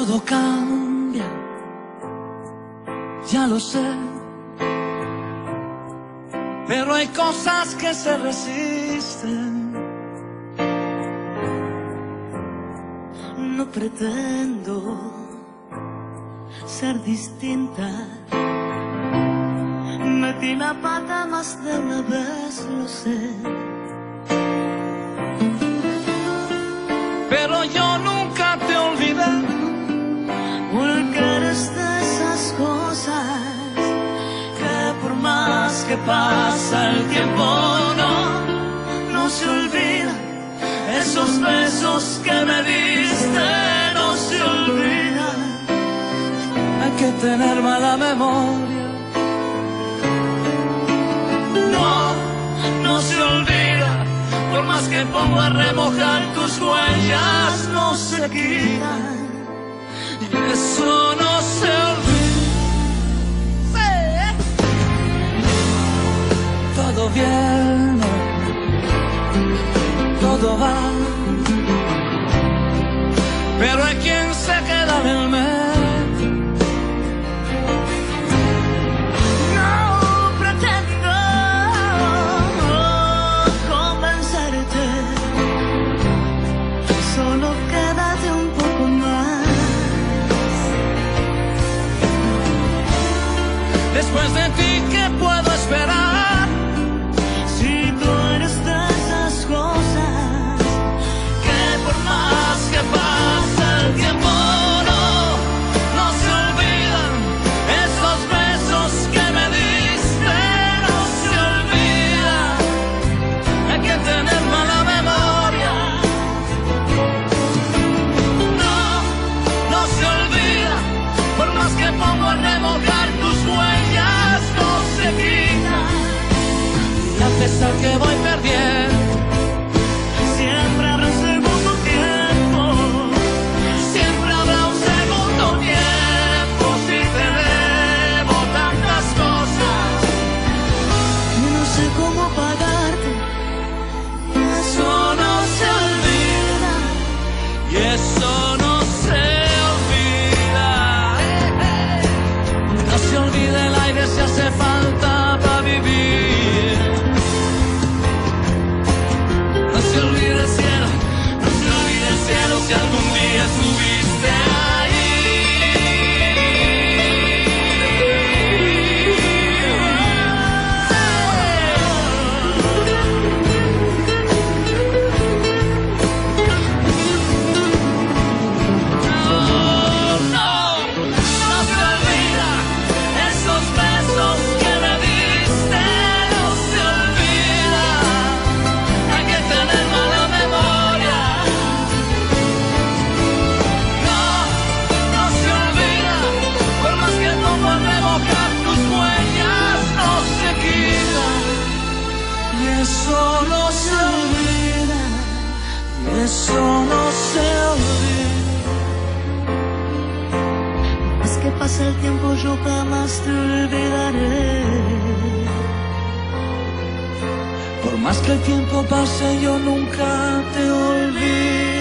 Todo cambia, ya lo sé, pero hay cosas que se resisten. No pretendo ser distinta. Metí la pata más de una vez, lo sé. Pero yo nunca te olvidé, porque eres de esas cosas que por más que pasa el tiempo no se olvida. Esos besos que me diste no se olvidan. hay que tener mala memoria. No se olvida. Por más que pongo a remojar tus huellas, no se quitan. Y eso no se olvida. Todo viene, todo va, pero hay quien se queda en el medio. No pretendo convencerte, solo quédate un poco más. Después de ti, ¿qué puedo esperar? Si tú eres de esas cosas que por más que pasa el tiempo no se olvidan. Esos besos que me diste no se olvidan. Hay que tener mala memoria. No se olvida. Por más que pongo a remojar tus huellas, no se quitan. Y a pesar que voy perdiendo, Siempre habrá un segundo tiempo. Siempre habrá un segundo tiempo. Si te debo tantas cosas y no sé cómo pagarte, eso no se olvida. y eso no se olvida. No se olvida el aire si hace falta para vivir. No se olvida el cielo, no se olvida el cielo si algún día estuviste No se olvida. Esos besos que me diste no se olvida. Hay que tener mala memoria. No se olvida. Por más que pongo a remojar tus huellas, no se quita. y eso no se olvida. Y eso no se olvida. Más que pasa el tiempo, yo jamás te olvidaré. Por más que el tiempo pase, yo nunca te olvidaré.